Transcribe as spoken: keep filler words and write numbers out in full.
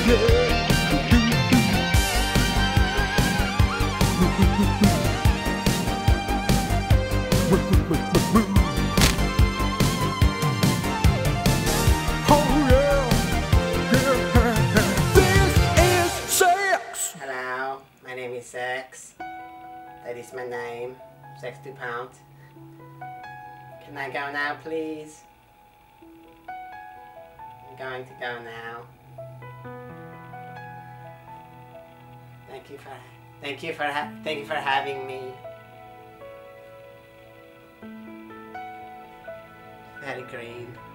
Hello, my name is Sex. That is my name. Sex two pound. Can I go now, please? I'm going to go now. Thank you for thank you for ha thank you for having me. Very green.